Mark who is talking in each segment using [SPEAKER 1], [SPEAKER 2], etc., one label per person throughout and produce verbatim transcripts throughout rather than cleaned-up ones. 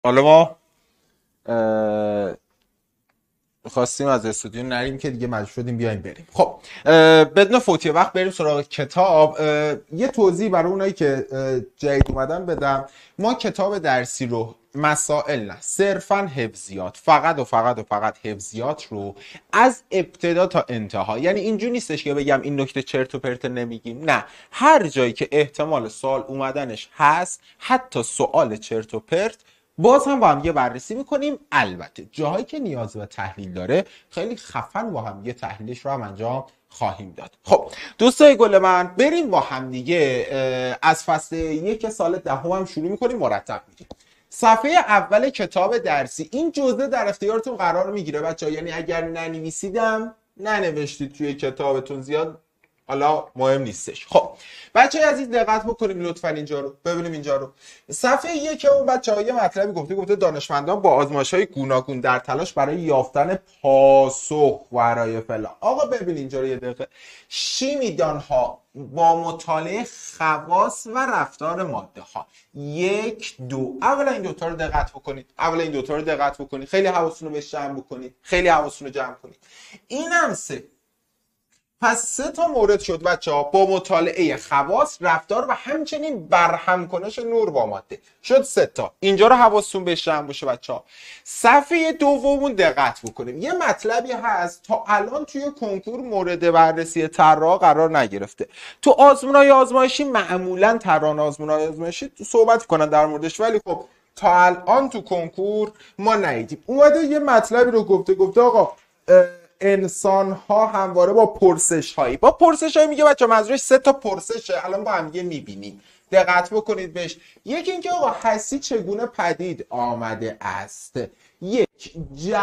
[SPEAKER 1] حالا ما خواستیم از استودیو نریم که دیگه مجبور شدیم بیایم بریم. خب بدون فوتی وقت بریم سراغ کتاب. یه توضیح برای اونایی که جدید اومدن بدم. ما کتاب درسی رو مسائل نه، صرفا حفظیات، فقط و فقط و فقط حفظیات رو از ابتدا تا انتها، یعنی اینجوری نیستش که بگم این نکته چرت و پرت نمیگیم، نه، هر جایی که احتمال سوال اومدنش هست، حتی سوال چرت و پرت، باز هم با هم یه بررسی میکنیم. البته جاهایی که نیاز به تحلیل داره خیلی خفن با هم یه تحلیلش رو هم انجام خواهیم داد. خب دوستای گل من، بریم با هم دیگه از فصل یک سال دهم هم شروع میکنیم، مرتب میگیم. صفحه اول کتاب درسی، این جزء در اختیارتون قرار میگیره بچه‌ها، یعنی اگر ننویسیدم ننوشتید توی کتابتون زیاد حالا مهم نیستش. خب بچه عزیز دقت بکنیم لطفا اینجا رو ببینیم. اینجا رو صفحه یک اون بچه‌ها یه مطلبی گفته گفته دانشمندان با آزمایش‌های گوناگون در تلاش برای یافتن پاسخ برای فلان. آقا ببین اینجا رو یه دقیقه. شیمیدان‌ها با مطالعه خواص و رفتار ماده ها، یک دو اولا این دوتا رو دقت بکنید. اولا این دوتا رو دقت بکنید، خیلی حواستون رو بهش جمع بکنید، خیلی حواستون رو جمع کنید. اینم سه. پس سه تا مورد شد بچه‌ها با مطالعه خواص، رفتار و همچنین برهم کنش نور با ماده. شد سه تا. اینجا رو حواستون بهش جمع باشه بچه‌ها. صفحه دومون دقت بکنیم. یه مطلبی هست تا الان توی کنکور مورد بررسی طراح قرار نگرفته. تو آزمونای آزمایشی معمولاً طراح آزمونای آزمایشی صحبت کنن در موردش، ولی خب تا الان تو کنکور ما ندیدیم. اومده یه مطلبی رو گفته گفته آقا انسان ها همواره با پرسش هایی با پرسش هایی میگه بچه منظورش سه تا پرسشه. الان با هم دیگه میبینیم، دقت بکنید بهش. یکی اینکه آقا هستی چگونه پدید آمده است. یک،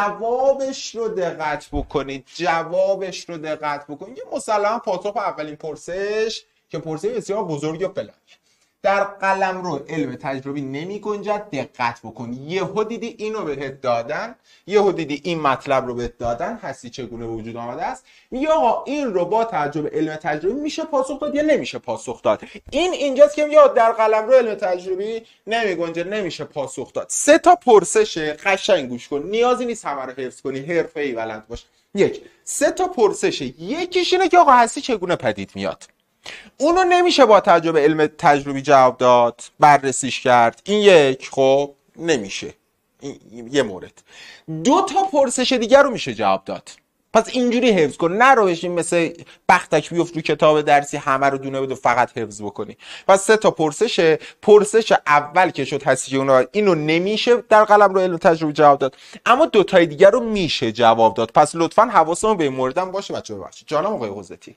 [SPEAKER 1] جوابش رو دقت بکنید، جوابش رو دقت بکنید. یه مسلما پاسخ اولین پرسش که پرسش بسیار بزرگی و فلان در قلمرو علم تجربی نمی گنجد. دقت بکن، یهو دیدی اینو بهت دادن، یهو دیدی این مطلب رو بهت دادن، هستی چگونه وجود آمده است. میگه آقا این رو با تجربه علم تجربی میشه پاسخ داد یا نمیشه پاسخ داد. این اینجاست که میگه در قلمرو علم تجربی نمی گنجه، نمیشه پاسخ داد. سه تا پرسشه، قشنگ گوش کن، نیازی نیست همه رو حفظ کنی، حرفه‌ای بلد باش. یک، سه تا پرسشه. یکیش اینه که آقا هستی چگونه پدید میاد. اونو نمیشه با تجربه علم تجربی جواب داد، بررسیش کرد. این یک، خب نمیشه. این یه مورد. دو تا پرسش دیگر رو میشه جواب داد. پس اینجوری حفظ کن، نرو بشین مثل بختک بیفت رو کتاب درسی همه رو دونه بده فقط حفظ بکنی. پس سه تا پرسشه. پرسش اول که شد هستی اونا، اینو نمیشه در قلم رو علم تجربی جواب داد، اما دو تای دیگر رو میشه جواب داد. پس لطفاً حواسمون به این موردم باشه بچه‌ها. ببخشید جانم آقای حضرتی.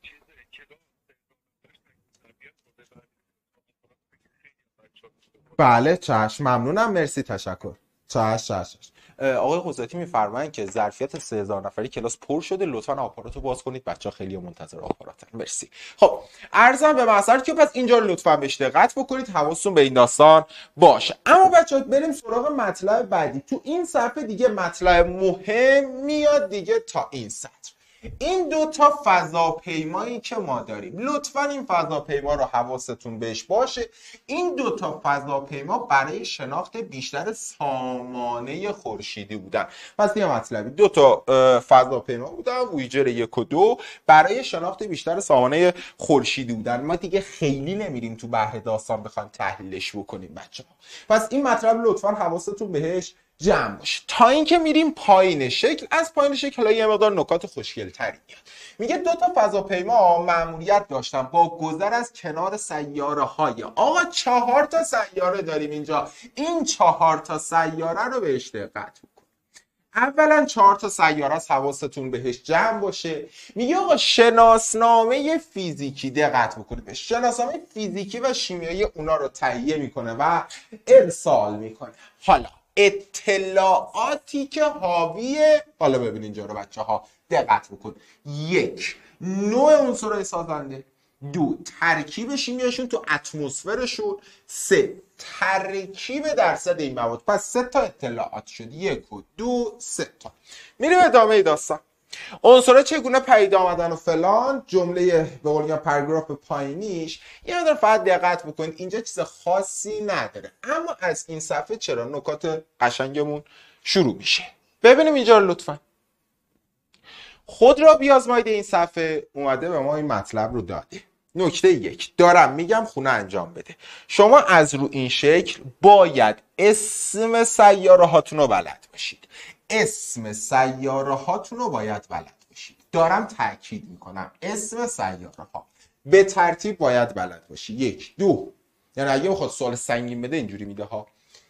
[SPEAKER 1] بله چشم، ممنونم، مرسی، تشکر. چشم چشم چشم. آقای قضاتی میفرمایند که ظرفیت سه هزار نفری کلاس پر شده، لطفاً آپاراتو باز کنید، بچه‌ها خیلی منتظر آپاراتن. مرسی. خب عرضم به مسئله که پس اینجا رو لطفاً بهش دقت بکنید، حواستون به این داستان باشه. اما بچه‌ها بریم سراغ مطلب بعدی. تو این صفحه دیگه مطلب مهم میاد دیگه تا این سطر. این دو تا فضاپیمایی که ما داریم، لطفاً این فضاپیما رو حواستون بهش باشه. این دو تا فضاپیما برای شناخت بیشتر سامانه خورشیدی بودن. پس یه مطلبی، دو تا فضاپیما بودن، وویجر یک و دو، برای شناخت بیشتر سامانه خورشیدی بودن. ما دیگه خیلی نمیریم تو بحر داستان بخوایم تحلیلش بکنیم بچه‌ها. پس این مطلب لطفاً حواستون بهش جمع باشه. تا اینکه میریم پایین شکل، از پایین شکل یه مقدار نکات خوشگل تری میاد. میگه دو تا فضاپیما مأموریت داشتن با گذر از کنار سیاره های. آقا چهار تا سیاره داریم اینجا. این چهار تا سیاره رو بهش دقت بکن. اولا چهار تا سیاره است، حواستون بهش جمع باشه. میگه آقا شناسنامه فیزیکی، دقت بکنید بهش، شناسنامه فیزیکی و شیمیایی اونا رو تهیه میکنه و ارسال میکنه. حالا اطلاعاتی که حاوی، حالا ببین اینجا رو بچه ها دقت بکن. یک، نوع عنصرهای سازنده. دو، ترکیب شیمیاییشون تو اتمسفرشون. سه، ترکیب درصد این مواد. پس سه تا اطلاعات شد، یک و دو، سه تا. میریم ادامه داستان. عنصرها چگونه پدید آمدن و فلان، جمله به قول میگن پاراگراف پایینیش یه مقدار فقط دقت بکنید، اینجا چیز خاصی نداره. اما از این صفحه چرا نکات قشنگمون شروع میشه. ببینیم اینجا رو لطفا. خود را بیازمایید این صفحه اومده به ما این مطلب رو داده. نکته یک، دارم میگم خونه انجام بده. شما از رو این شکل باید اسم سیاره هاتون رو بلد باشید. اسم سیاره هاتون رو باید بلد باشید. دارم تاکید میکنم اسم سیاره ها به ترتیب باید بلد باشید. یک، دو، یعنی اگه بخواد سوال سنگین بده اینجوری میده ها،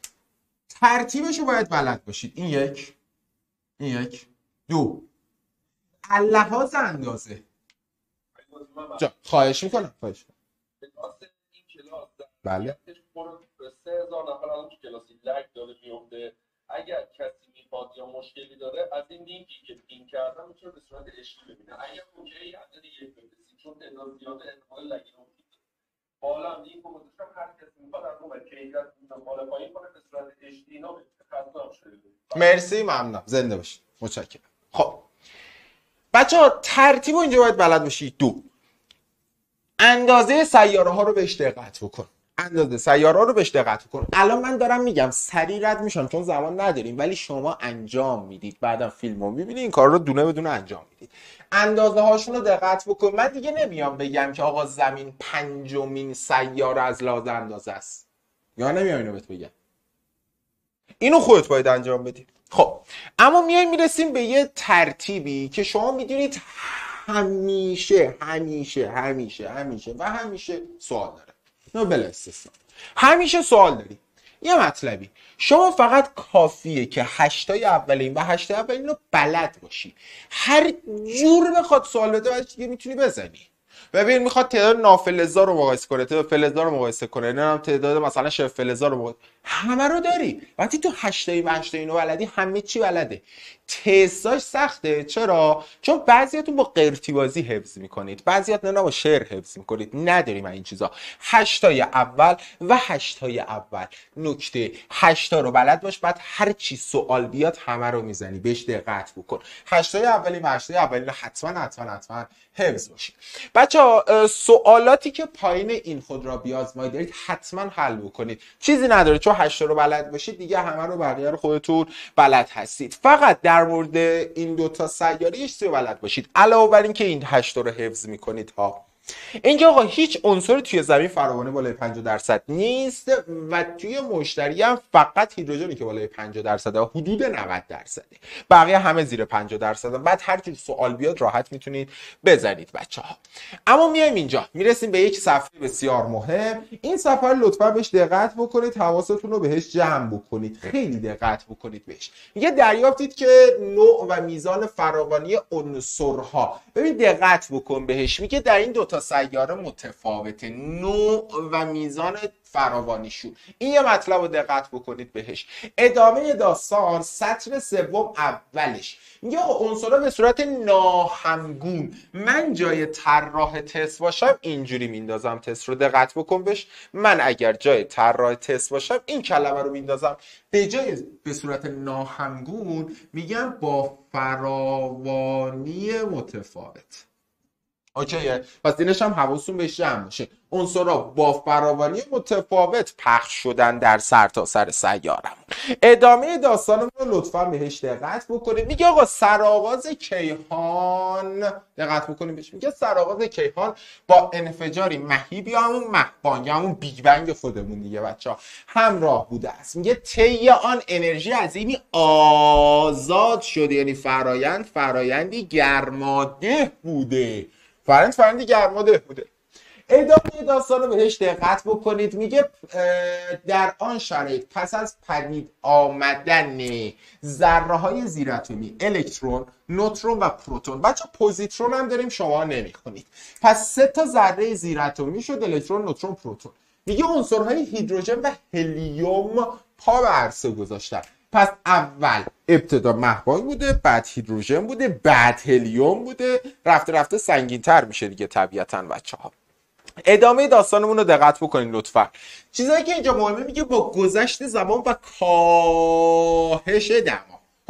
[SPEAKER 1] ترتیبش رو باید بلد باشید. این یک، این یک، دو، اللحاظ اندازه. جا خواهش میکنم خواهش میکنم. بله
[SPEAKER 2] سه هزار نفر الان تو کلاسی لگ داره میفته. اگر کسی میخواد یا مشکلی داره از این لینکی که پین کردم میتونه به صورت اشتی ببینه. اگر اوکی عدد یک بفرستید چون تعداد زیاده انتقال لگ نمیشه. حالا هم لینک رو گذاشتم هر کسی میخواد از اون کیفیت بالا پایین کنه به صورت اشتی اینا خدمت شده.
[SPEAKER 1] مرسی، ممنونم، زنده باشید، متشکرم. خب بچه‌ها ترتیب اینجا باید بلد باشید. دو، اندازه سیاره ها رو بهش دقت بکن. اندازه سیاره ها رو بهش دقت بکن. الان من دارم میگم سریع رد میشم چون زمان نداریم، ولی شما انجام میدید، بعدم فیلمو میبینید این کار رو دونه بدونه انجام میدید. اندازه هاشون رو دقت بکن. من دیگه نمیام بگم که آقا زمین پنجمین سیاره از لحاظ اندازه است، یا نمیام اینو بهت بگم. اینو خودت باید انجام بدی. خب اما میایم میرسیم به یه ترتیبی که شما میدونید همیشه همیشه همیشه همیشه و همیشه سوال داره، نه بلا استثنا همیشه سوال داری. یه مطلبی شما فقط کافیه که هشتای اولین و هشتای اولین رو بلد باشی، هر جور بخواد سوال بده بعدش دیگه میتونی بزنی. ببین میخواد تعداد نافلزا رو مقایسه کنه، تعداد فلزا رو مقایسه کنه، نه تعداد مثلا شبه فلزا رو مقایسه، همه رو داری. وقتی تو هشتایی و هشتایی رو بلدی همه چی بلده. تستاش سخته. چرا؟ چون بعضیاتون با قرتی بازی حفظ میکنید، بعضیات نه با شعر حفظ میکنید. نداریم این چیزا. هشتای اول و هشتای اول، نکته هشتا رو بلد باش، بعد هر چی سوال بیاد همه رو میزنی، بهش دقت بکن. هشتای اولی و هشتای اولی رو حتما حتما حتما حفظ باشید. بچه‌ها سوالاتی که پایین این خود را بیازمایید دارید حتما حل بکنید. چیزی نداره، چون هشتا رو بلد باشید دیگه همه رو بقیه رو خودتون بلد هستید. فقط در مورد این دوتا سیاره یه چیزی بلد باشید علاوه بر اینکه این هشتا رو حفظ میکنید ها. اینکه آقا هیچ عنصری توی زمین فراوانی بالای پنجاه درصد نیست و توی مشتری هم فقط هیدروژنی که بالای پنجاه درصد و حدود نود درصده، بقیه همه زیر پنجاه درصد. بعد هر جور سوال بیاد راحت میتونید بزنید بچه‌ها. اما میایم اینجا میرسیم به یک صفحه بسیار مهم. این صفحه رو لطفا بهش دقت بکنید، حواستون رو بهش جمع بکنید، خیلی دقت بکنید بهش. میگه دریافتید که نوع و میزان فراوانی عنصرها. ببین دقت بکن بهش، میگه در این دو تا سیاره متفاوته نوع و میزان فراوانیشون. این یه مطلب رو دقت بکنید بهش. ادامه داستان سطر سوم اولش میگه عنصرها به صورت ناهمگون. من جای طراح تست باشم اینجوری میندازم تست رو، دقت بکن بهش. من اگر جای طراح تست باشم این کلمه رو میندازم، به جای به صورت ناهمگون میگم با فراوانی متفاوت. اوکیه؟ پس اینش هم حواستون بهش جمع باشه. عنصرها با فراوانی متفاوت پخش شدن در سرتاسر سیارمون. ادامه داستانمون رو لطفا بهش دقت بکنید. میگه آقا سرآغاز کیهان، دقت بکنید بهش، میگه سرآغاز کیهان با انفجاری مهیب یا همون مهبان یا همون بیگ بنگ خودمون دیگه بچه‌ها همراه بوده است. میگه طی آن انرژی عظیمی آزاد شده، یعنی فرایند فرایندی گرماده بوده. فرند فرندی گرماده بوده. ادامه داستان رو بهش دقت بکنید. میگه در آن شرایط پس از پدید آمدن ذره های زیراتمی الکترون، نوترون و پروتون، بچه پوزیترون هم داریم شما نمیخونید، پس سه تا ذره زیراتمی شد، الکترون، نوترون، پروتون. میگه عنصرهای هیدروژن و هلیوم پا به عرصه گذاشتن. پس اول ابتدا مهبان بوده، بعد هیدروژن بوده، بعد هلیوم بوده، رفته رفته سنگین تر میشه دیگه طبیعتاً بچه‌ها. ادامه داستانمون رو دقت بکنین لطفا. چیزایی که اینجا مهمه، میگه با گذشت زمان و کاهش دما.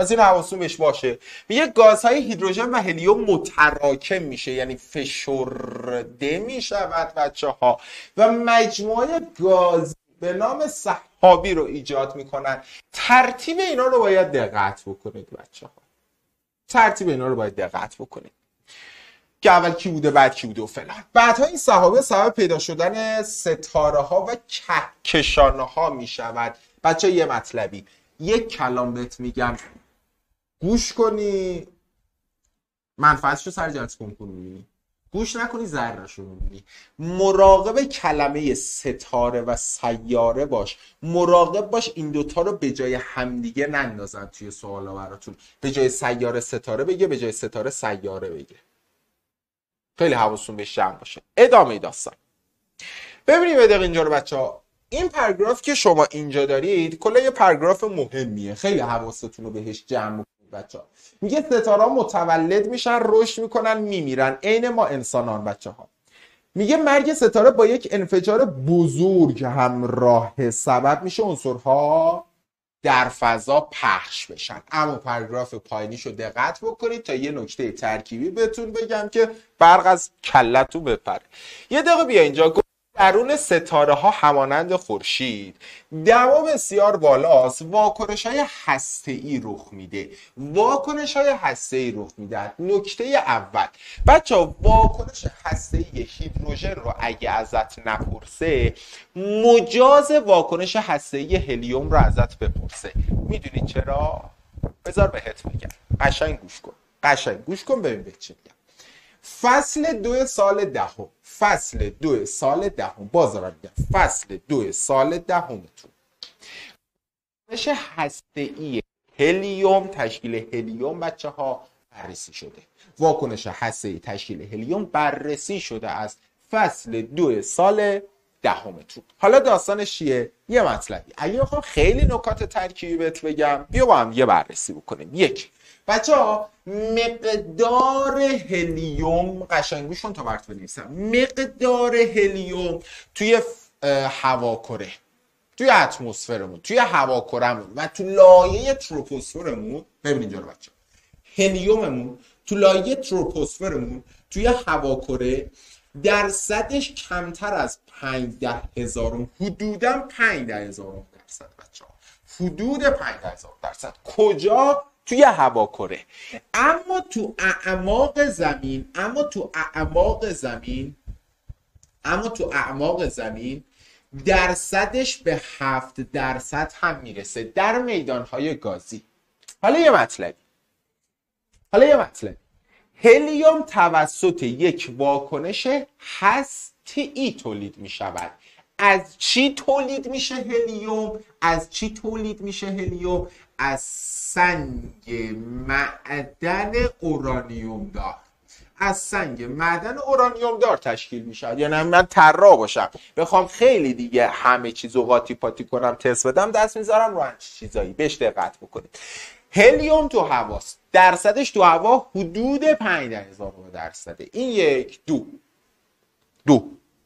[SPEAKER 1] پس این حواستون بهش باشه. میگه گازهای هیدروژن و هلیوم متراکم میشه، یعنی فشرده میشود بچه ها و مجموعه گاز به نام سحابی رو ایجاد میکنن. ترتیب اینا رو باید دقت بکنید بچه ها، ترتیب اینا رو باید دقت بکنید که اول کی بوده بعد کی بوده و فلان. بعدها این سحابه سبب پیدا شدن ستاره ها و کهکشان ها میشود. بچه یه مطلبی، یک کلام بهت میگم گوش کنی منفعتشو سر جنس کن میبینی، گوش نکنی ضررشو میبینی. مراقب کلمه ستاره و سیاره باش، مراقب باش این دوتا رو به جای همدیگه نندازن توی سوالا براتون، به جای سیاره ستاره بگه، به جای ستاره سیاره بگه. خیلی حواستون بهش جمع باشه. ادامه داستان ببینید یه دقیقه اینجا رو بچه ها. این پاراگراف که شما اینجا دارید کلا یه پاراگراف مهمیه، خیلی حواستون رو بهش جمع کنید بچه ها. میگه ستاره متولد میشن، رشد میکنن، میمیرن، عین ما انسانان بچه ها. میگه مرگ ستاره با یک انفجار بزرگ همراه سبب میشه عنصرها در فضا پخش بشن. اما پاراگراف پایینیشو دقت بکنید تا یه نکته ترکیبی بهتون بگم که برق از کلتون بپره. یه دقیقه بیا اینجا. درون ستاره ها همانند خورشید دما بسیار بالاست، واکنش های هسته‌ای رخ میده. واکنش های هسته‌ای رخ میده. نکته اول بچه ها، واکنش هسته‌ای هیدروژن رو اگه ازت نپرسه مجاز واکنش هسته‌ای هلیوم رو ازت بپرسه. میدونی چرا؟ بذار بهت میگم. قشنگ گوش کن، قشنگ گوش کن ببین بهت چه میگم. فصل دو سال دهم، فصل دو سال دهم، باز دارم میگم فصل دو سال دهمتون، واکنش هسته‌ای هلیوم تشکیل هلیوم بچه ها بررسی شده. واکنش هسته‌ای تشکیل هلیوم بررسی شده از فصل دو سال دهمتون. حالا داستانش چیه؟ یه مطلبی اگه بخوام خیلی نکات ترکیبی بهت بگم بیا با هم یه بررسی بکنیم. یک بچه ها، مقدار هلیوم، قشنگ گوش کن تا برات بنویسم، مقدار هلیوم توی هواکره، توی اتمسفرمون، توی هواکرهمون و تو لایه تروپوسفرمون، ببین اینجا رو بچه، هلیوممون تو لایه تروپوسفرمون توی هواکره درصدش کمتر از پانزده هزار، حدوداً پانزده هزار درصد بچه ها، حدود پانزده هزار درصد. کجا؟ توی هواکره. اما تو اعماق زمین، اما تو اعماق زمین اما تو اعماق زمین درصدش به هفت درصد هم میرسه در میدانهای گازی. حالا یه مطلبی حالا یه مطلبی هلیوم توسط یک واکنش هسته‌ای تولید می شود. از چی تولید میشه هلیوم؟ از چی تولید میشه هلیوم؟ از سنگ معدن اورانیوم دار. از سنگ معدن اورانیوم دار تشکیل میشه. یعنی من طراح باشم بخوام خیلی دیگه همه چیزو قاطی پاتی کنم تست بدم، دست میذارم رو همچین چیزایی. بهش دقت بکنید. هلیوم تو هواست، درصدش تو هوا حدود پانزده هزار درصده. این یک. دو دو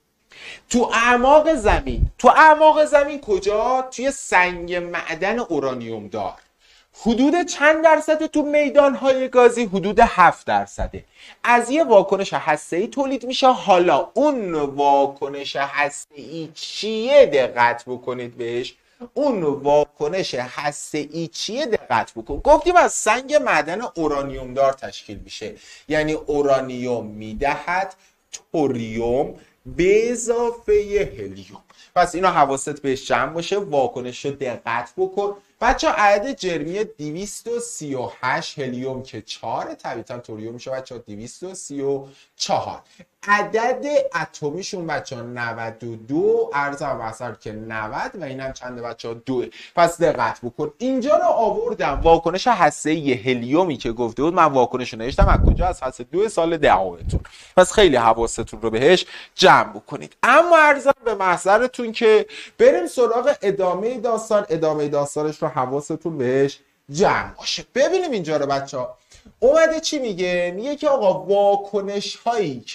[SPEAKER 1] تو اعماق زمین، تو اعماق زمین کجا؟ توی سنگ معدن اورانیوم دار. حدود چند درصد تو میدانهای گازی؟ حدود هفت درصده. از یه واکنش هسته‌ای تولید میشه. حالا اون واکنش هسته‌ای چیه؟ دقت بکنید بهش. اون واکنش هسته‌ای چیه؟ دقت بکن. گفتیم از سنگ معدن اورانیوم دار تشکیل میشه، یعنی اورانیوم میدهد توریوم به اضافه هلیوم. پس اینا حواست بهش جمع باشه. واکنش رو دقت بکن بچه ها. عدد جرمی دویست و سی و هشت، هلیوم که چهار، طبیعتا توریوم میشه بچه ها دویست و سی و چهار. عدد اتمیشون بچه ها نود و دو، ارزم بسر که نود و اینم چنده بچه ها؟ دو. پس دقت بکن. اینجا رو آوردم واکنش هسته‌ای هلیومی که گفته بود، من واکنش رو نوشتم از کجا؟ از فصل دو سال دهمتون. پس خیلی حواستون رو بهش جمع بکنید. اما ارزم به محضرتون که بریم سراغ ادامه داستان. ادامه داستانش رو حواستون بهش جمع باشه. ببینیم اینجا رو بچه ها اومده چی میگه؟ میگه که آقا واکنش هایی که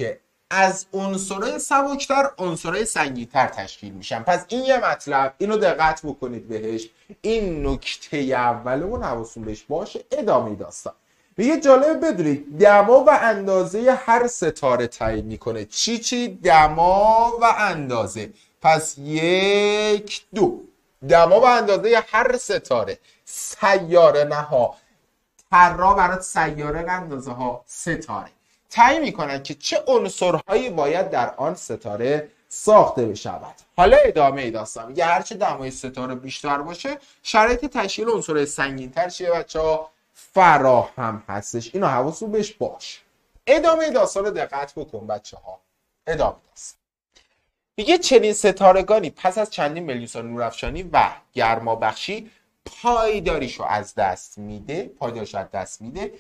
[SPEAKER 1] از عنصرهای سبکتر عنصرهای سنگین‌تر تشکیل میشن. پس این یه مطلب، اینو دقت بکنید بهش. این نکته اولمون حواستون بهش باشه. ادامه داستان میگه جالب بدونید دما و اندازه هر ستاره تعیین میکنه. چی چی؟ دما و اندازه. پس یک دو، دما و اندازه هر ستاره، سیاره نها، طراح برای سیاره اندازه ها ستاره تعیین میکنن که چه عنصرهایی باید در آن ستاره ساخته بشود. حالا ادامه داستان میگه هرچه دمای ستاره بیشتر باشه شرایط تشکیل عنصرهای سنگین‌تر چیه بچه‌ها؟ فراهم هستش. اینو حواستون بهش باش. ادامه داستان رو دقت بکن بچه‌ها. ادامه داستان میگه چنین ستارگانی پس از چندین میلیون سال نورافشانی و گرمابخشی پایداریشو از دست میده، پایداریشو از دست میده،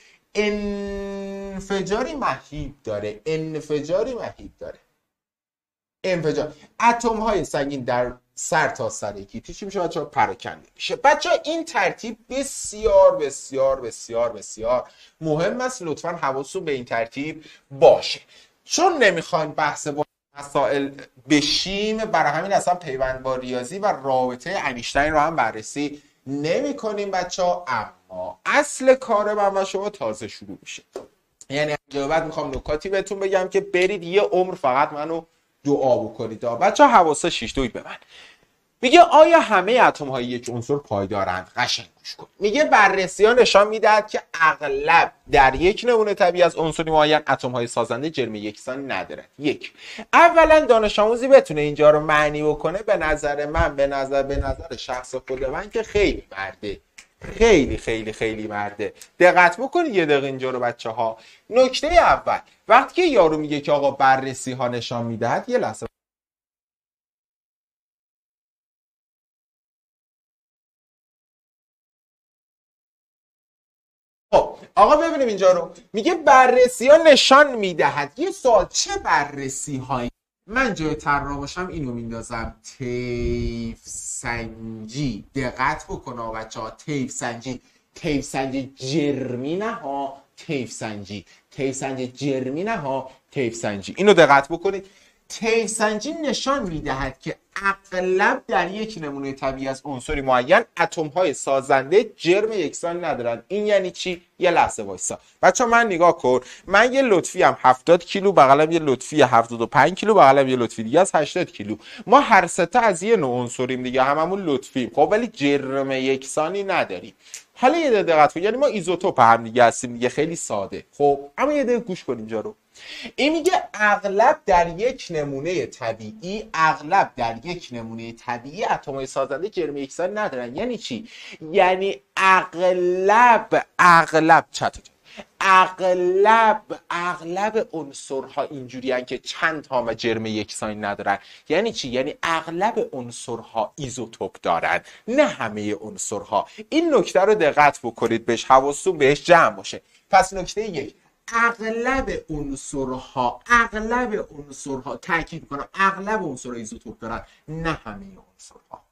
[SPEAKER 1] انفجاری مهیب داره، انفجاری مهیب داره. انفجار اتم های سنگین در سر تا سر گیتی چی میشه بچه‌ها؟ پراکنده میشه. بچه‌ها این ترتیب بسیار بسیار بسیار بسیار مهم است. لطفاً حواستون به این ترتیب باشه. چون نمیخوایم بحث با مسائل بشیم، برای همین اصلا پیوند با ریاضی و رابطه انیشتین رو هم بررسی نمی کنیم بچه‌ها. اما اصل کار من و شما تازه شروع میشه. یعنی از بعد میخوام نکاتی بهتون بگم که برید یه عمر فقط منو دعا بکنید. بچه‌ها حواس شیش دوی به من. میگه آیا همه اتم های یک عنصر پایدارند؟ قشنگ گوش کن. میگه بررسی ها نشان میدهد که اغلب در یک نمونه طبیعی از عنصری معین اتم های سازنده جرم یکسانی ندارند. یک، اولا دانش آموزی بتونه اینجا رو معنی بکنه، به نظر من به نظر به نظر شخص خود من که خیلی مرده، خیلی خیلی خیلی مرده. دقت بکنید یه دقیقه اینجا رو بچه‌ها. نکته اول، وقتی که یارو میگه که آقا بررسی ها نشان میدهد، یه لحظه خب آقا ببینیم اینجا رو میگه بررسی ها نشان میدهد. یه سوال، چه بررسی هایی؟ من جای طراح باشم اینو میندازم طیف سنجی. دقت بکنه بچه‌ها، طیف سنجی، طیف سنجی جرمی نه ها، طیف سنجی، طیف سنجی جرمی نه ها، طیف سنجی. اینو دقت بکنید. طیف سنجی نشان میدهد که اغلب در یک نمونه طبیعی از عنصری معین اتم های سازنده جرم یکسان ندارن. این یعنی چی؟ یه لحظه وایسا بچا، من نگاه کن. من یه لطفی هم هفتاد کیلو، بغلم یه لطفی هفتاد و پنج کیلو، بغلم یه لطفی دیگه از هشتاد کیلو. ما هر سه تا از یه نوع عنصریم دیگه، هممون لطفیم. خب ولی جرم یکسانی نداریم. حالا یه دقت کن، یعنی ما ایزوتوپ هم دیگه هستیم دیگه، خیلی ساده. خب اما یه دقیقه گوش کن اینجا رو. این میگه اغلب در یک نمونه طبیعی، اغلب در یک نمونه طبیعی اتم‌های سازنده جرم یکسانی ندارن. یعنی چی؟ یعنی اغلب اغلب چطور اغلب اغلب عنصرها اینجوریان که چند تا جرم یکسانی ندارن. یعنی چی؟ یعنی اغلب عنصرها ایزوتوپ دارن، نه همه عنصرها. این نکته رو دقت بکنید بهش، حواستون بهش جمع باشه. پس نکته یک، اغلب عنصرها اغلب عنصرها تاکید کنم اغلب عنصرها ایزوتوپ دارن، نه همه عنصرها.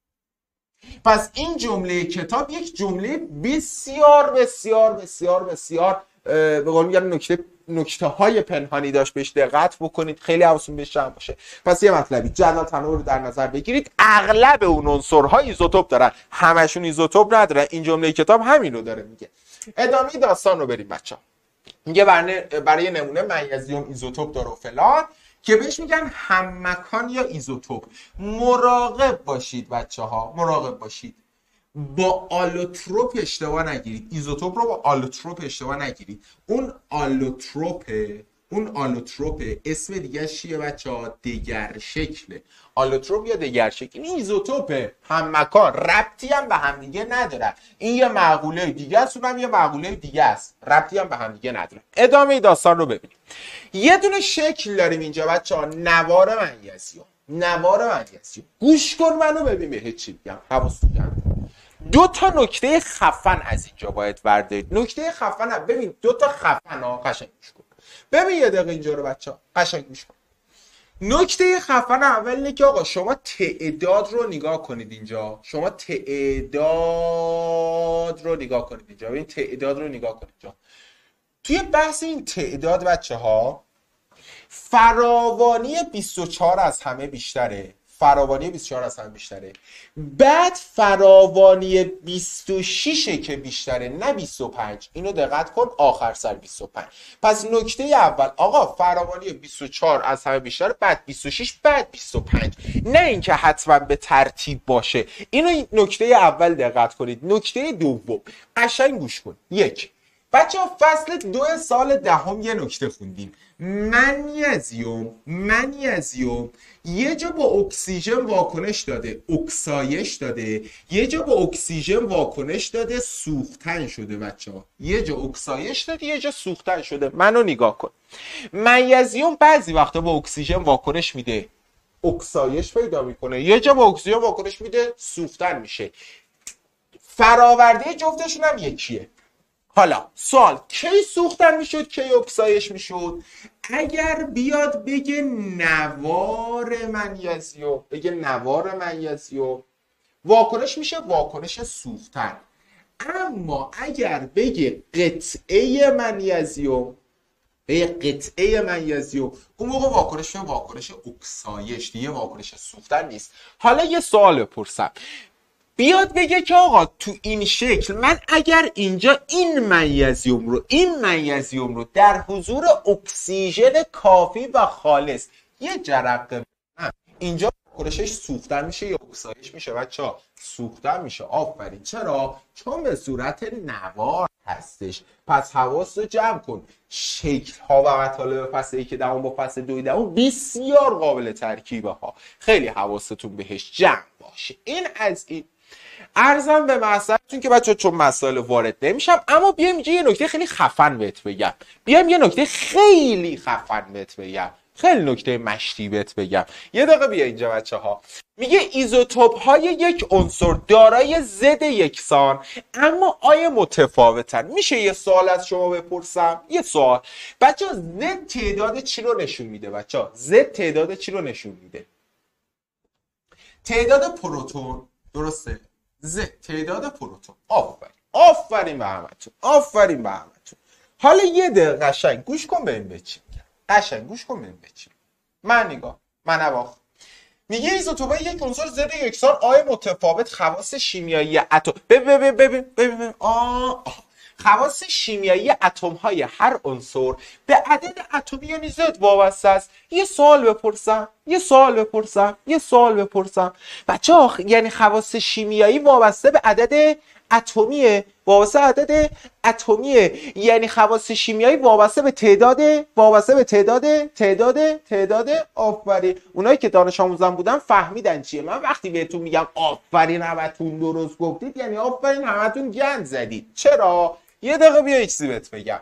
[SPEAKER 1] پس این جمله کتاب یک جمله بسیار بسیار بسیار بسیار به قول میگن نکته نکته های پنهانی داشت، بهش دقت بکنید، خیلی حواستون بهش جمع باشه. پس یه مطلبی جدول تنوع رو در نظر بگیرید، اغلب اون عنصرها ایزوتوپ دارن، همشون ایزوتوپ ندارن. این جمله کتاب همین رو داره میگه. ادامه داستان رو بریم بچه‌ها. میگه برای نمونه منیزیم ایزوتوپ داره و فلان، که بهش میگن هم مکان یا ایزوتوپ. مراقب باشید بچه‌ها، مراقب باشید با آلوتروپ اشتباه نگیرید. ایزوتوپ رو با آلوتروپ اشتباه نگیرید. اون آلوتروپه اون آلوتروپه اسم دیگه چیه بچه‌ها؟ دگر شکله. آلوتروپ یا دگر شکل. این ایزوتوپه، هم مکان، ربطی هم به هم دیگه نداره. این یه معقوله دیگه است، اونم یه معقوله دیگه است، ربطی هم به هم دیگه نداره. ادامه داستان رو ببینیم. یه دونه شکل داریم اینجا بچه‌ها، نوار منیزیم. نوار منیزیم. گوش کن منو ببین به چی میگم، حواستون جمع. دو تا نکته خفن از اینجا باید بردارید. نکته خفن هم ببین، دو تا خفن ها، قشنگ گوش کن. ببین یه دقیقه اینجا رو بچه‌ها قشنگ گوش کن. نکته خفن اول اینه که آقا شما تعداد رو نگاه کنید اینجا. شما تعداد رو نگاه کنید اینجا. ببین تعداد رو نگاه کنید اینجا. توی بحث این تعداد بچه‌ها فراوانی بیست و چهار از همه بیشتره، فراوانی بیست و چهار از همه بیشتره، بعد فراوانی بیست و شش که بیشتره نه بیست و پنج. اینو دقت کن، آخر سر بیست و پنج. پس نکته اول آقا فراوانی بیست و چهار از همه بیشتره، بعد بیست و شش، بعد بیست و پنج، نه اینکه حتما به ترتیب باشه. اینو نکته اول دقت کنید. نکته دوم قشنگ گوش کن. یک، بچه ها فصل دو سال دهم یه نکته خوندیم، منیزیم منیزیم یه جا با اکسیژن واکنش داده، اکسایش داده، یه جا با اکسیژن واکنش داده، سوختن شده. بچه ها یه جا اکسایش داده، یه جا سوختن شده. منو نگاه کن، منیزیم بعضی وقتا با اکسیژن واکنش میده، اکسایش پیدا میکنه، یه جا با اکسیژن واکنش میده، سوختن میشه. فراورده جفتشون هم یکیه. حالا سوال، کی سوختن میشد کی اکسایش میشد؟ اگر بیاد بگه نوار منیزیم، بگه نوار منیزیم، واکنش میشه واکنش سوختن. اما اگر بگه قطعه منیزیم، بگه قطعه منیزیم، اون موقع واکنش میشه واکنش اکسایش، دیگه واکنش سوختن نیست. حالا یه سوال بپرسم، بیاد بگه که آقا تو این شکل من اگر اینجا این منیزیم رو این منیزیم رو در حضور اکسیژن کافی و خالص یه جرقه بدم، اینجا واکنشش سوختن میشه یا اکسایش میشه؟ بچه‌ها سوختن میشه. آفرین. چرا؟ چون به صورت نوار هستش. پس حواس رو جمع کن. شکل ها و مطالب فصل یک دهم با فصل دو دهم بسیار قابل ترکیبه ها، خیلی حواستون بهش جمع باشه. این از این. عرضم به مسئله‌تون که بچه‌ها چون مسائل وارد نمیشم، اما بیایم اینجا یه نکته خیلی خفن بهت بگم. بیایم یه نکته خیلی خفن بهت بگم. خیلی نکته مشتی بهت بگم. یه دقیقه بیا اینجا بچه‌ها. میگه ایزوتوپ های یک عنصر دارای ضد یکسان اما آیا متفاوتن. میشه یه سوال از شما بپرسم؟ یه سوال. بچه‌ها ضد تعداد چی رو نشون میده؟ بچه‌ها ضد تعداد چی رو نشون میده؟ تعداد پروتون. درسته؟ ز تعداد پروتون. آفرین آفرین به همتون، آفرین به همتون. حالا یه دقیقه قشنگ گوش کن ببین به چی میگم. قشنگ گوش کن ببین به چی. من نگاه من نواخ میگه ایزوتوپای یک عنصر ضد یکسان آی متفاوت خواص شیمیایی اتم. ببین ببین ببین ببین آ خواص شیمیایی اتم های هر عنصر به عدد اتمی یعنی ضد وابسته است. یه سوال بپرسم یه سوال بپرسم یه سوال بپرسم بچه‌ها، یعنی خواص شیمیایی وابسته به عدد اتمیه، وابسته عدد اتمیه، یعنی خواص شیمیایی وابسته به تعداد، وابسته به تعداد تعداد تعداد آفرین. اونایی که دانش آموزان بودن فهمیدن چیه. من وقتی بهتون میگم آفرین همتون درست گفتید، یعنی آفرین همتون گند زدید. چرا؟ یه دقیقه بیا چیزی بهت بگم.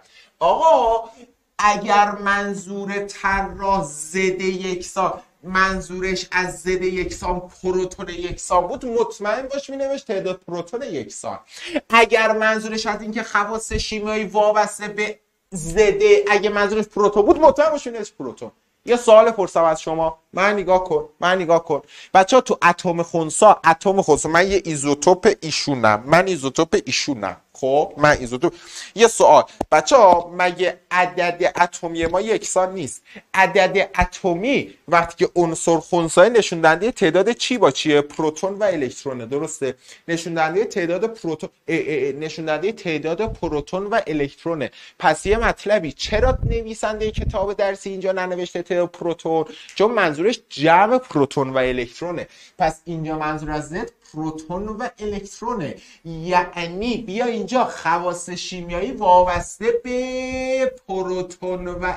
[SPEAKER 1] آقا اگر منظور طراح ضد یکسان، منظورش از ضد یکسان پروتون یکسان بود، مطمئن باش مینوشت تعداد پروتون یکسان. اگر منظورش از اینکه خواص شیمیایی وابسته به ضد، اگه منظورش پروتون بود، مطمئن باش مینوشت پروتون. یه سوال پرسم از شما، من نگاه کن من نگاه کن بچه‌ها، تو اتم خنثی، اتم خنثی من یه ایزوتوپ ایشونم، من ایزوتوپ ایشونم. خب من ایزوتوپ. یه سوال بچه‌ها، مگه عدد اتمی ما یکسان نیست؟ عدد اتمی وقتی که عنصر خنثی نشون دهنده تعداد چی با چیه؟ پروتون و الکترونه. درسته؟ نشون دهنده تعداد پروتون، نشون دهنده تعداد پروتون و الکترونه. پس یه مطلبی، چرا نویسنده کتاب درسی اینجا ننوشته تعداد پروتون؟ چون منظورش جمع پروتون و الکترونه. پس اینجا منظور از ضد پروتون و الکترونه. یعنی بیا اینجا خواص شیمیایی وابسته به پروتون و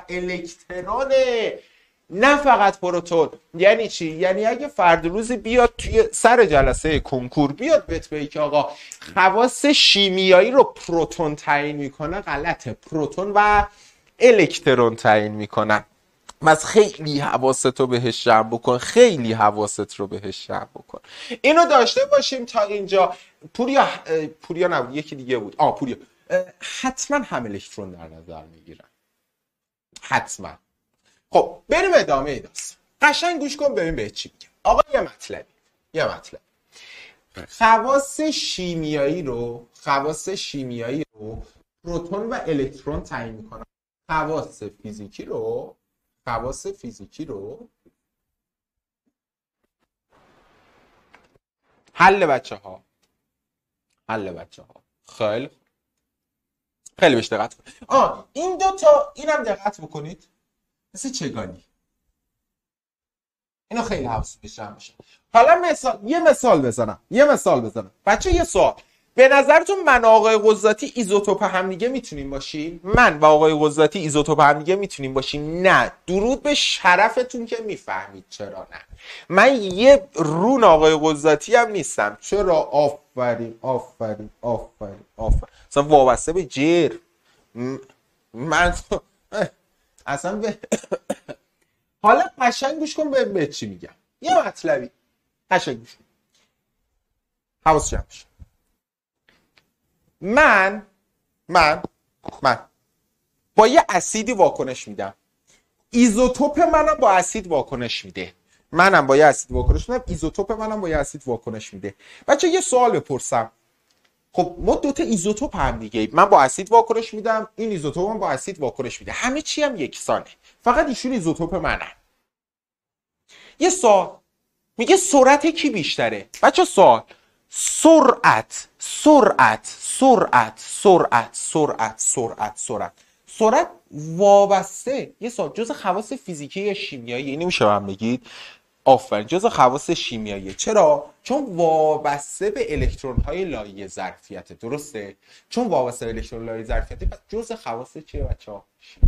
[SPEAKER 1] الکترونه، نه فقط پروتون. یعنی چی؟ یعنی اگه فرد روزی بیاد توی سر جلسه کنکور بیاد بهت بگه که آقا خواص شیمیایی رو پروتون تعیین میکنه، غلطه. پروتون و الکترون تعیین میکنن. بس خیلی حواست رو بهش جمع بکن، خیلی حواست رو بهش جمع بکن. اینو داشته باشیم تا اینجا. پوریا پوریا نبود، یکی دیگه بود. آه پوریا. حتما هم الکترون در نظر میگیرن، حتما. خب بریم ادامه داستان. قشنگ گوش کن ببین به چی میگم. آقا یه مطلبی یه مطلب خواص شیمیایی رو خواص شیمیایی رو پروتون و الکترون تعیین میکنن. خواص فیزیکی رو خواص فیزیکی رو حل بچه ها حل بچه ها خیلی خیلی بهش دقت کنید. آه این دو تا اینم دقت بکنید مثل چگالی، اینو خیلی حواستون بهش جمع بشه. حالا مثال یه مثال بزنم یه مثال بزنم بچه یه سوال، به نظرتون من و آقای قضاتی ایزوتوپ هم دیگه میتونیم باشیم؟ من و آقای قضاتی ایزوتوپ هم دیگه میتونیم باشیم؟ نه. درود به شرفتون که میفهمید چرا نه. من یه رون آقای قضاتی هم نیستم. چرا؟ آفرین آفرین آفرین آفرین اصلا وابسته به جر من اصلا به حالا قشنگ گوش کن به, به چی میگم. یه مطلبی قشنگ گوش کن، حواس جمع بشه. من من من با یه اسیدی واکنش میدم، ایزوتوپ منم با اسید واکنش میده. منم با یه اسید واکنش میدم، ایزوتوپ منم با یه اسید واکنش میده. بچه یه سوال بپرسم، خب ما دوتا ایزوتوپ هم دیگه، من با اسید واکنش میدم، این ایزوتوپ هم با اسید واکنش میده، همه چی هم یکسانه، فقط ایشون ایزوتوپ منن. یه سوال میگه سرعت کی بیشتره؟ بچه سوال سرعت سرعت سرعت سرعت سرعت سرعت سرعت سرعت وابسته یه سوال جزء خواص فیزیکی یا شیمیایی، اینو میشه هم بگید؟ آفرین، جزء خواص شیمیاییه. چرا؟ چون وابسته به الکترون های لایه ظرفیت. درسته؟ چون وابسته به الکترون لایه ظرفیت پس جزء خواص چیه بچه‌ها؟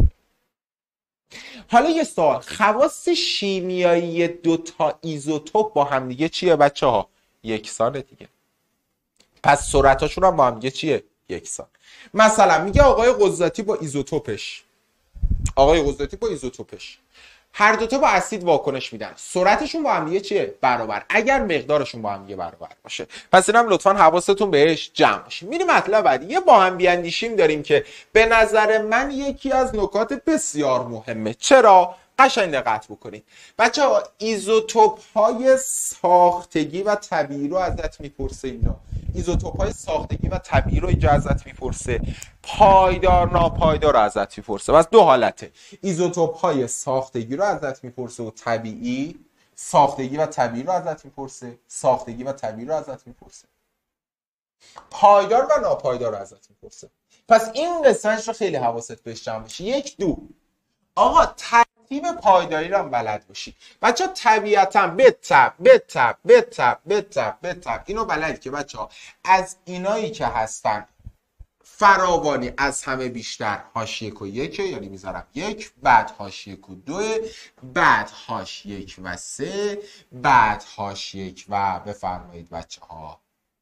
[SPEAKER 1] حالا یه سوال، خواص شیمیایی دو تا ایزوتوپ با هم دیگه چیه بچه‌ها؟ یکسانه دیگه. پس سرعتاشون هم با هم دیگه چیه؟ یکسان. مثلا میگه آقای قضاتی با ایزوتوپش آقای قضاتی با ایزوتوپش هر دوتا با اسید واکنش میدن، سرعتشون با هم دیگه چیه؟ برابر، اگر مقدارشون با هم دیگه برابر باشه. پس اینم لطفاً حواستون بهش جمع باشه. میریم مطلب بعدی. یه با هم بیاندیشیم داریم که به نظر من یکی از نکات بسیار مهمه. چرا؟ قشنگ دقت بکنید بچه‌ها، ایزوتوپ های ساختگی و طبیعی رو ازت میپرسه. اینا ایزوتوپ های ساختگی و طبیعی رو اینجا ازت میپرسه، پایدار ناپایدار رو ازت میپرسه. بس دو حالته، ایزوتوپ های ساختگی رو ازت میپرسه و طبیعی، ساختگی و طبیعی رو ازت میپرسه، ساختگی و طبیعی رو ازت میپرسه، پایدار و ناپایدار رو ازت میپرسه. پس این قسمتش رو خیلی حواست بهش جمع بشه. یک دو آقا ترتیب پایداری رو هم بلد باشی. بچه ها طبیعتا به تب به تب به تب به تب به تب اینو بلد که بچه ها از اینایی که هستن فراوانی از همه بیشتر هاش یک و یکه، یعنی میذارم یک، بعد هاش یک و دوه، بعد هاش یک و سه، بعد هاش یک و بفرمایید بچه ها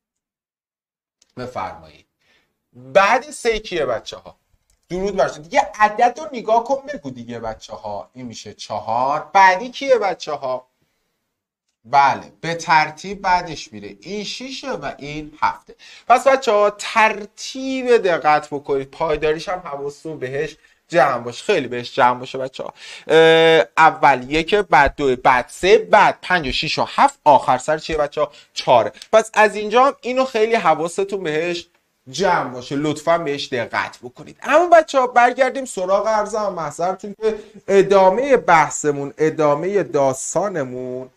[SPEAKER 1] بفرمایید بعد سه کیه بچه ها؟ درود بر شما. دیگه عدد رو نگاه کن بگو دیگه بچه ها. این میشه چهار. بعدی کیه بچه ها؟ بله به ترتیب بعدش میره این شیشه و این هفته. پس بچه ها ترتیب دقت بکنید، پایداریش هم حواستون بهش جمع باشه، خیلی بهش جمع باشه بچه ها. اول یک، بعد دو، بعد سه، بعد پنج و شیش و هفت، آخر سر چیه بچه ها؟ چهاره. پس از اینجا هم اینو خیلی حواستون بهش جمع باشه، لطفا بهش دقت بکنید. اما بچه ها برگردیم سراغ عرضم و محضرتون که ادامه بحثمون، ادامه داستانمون،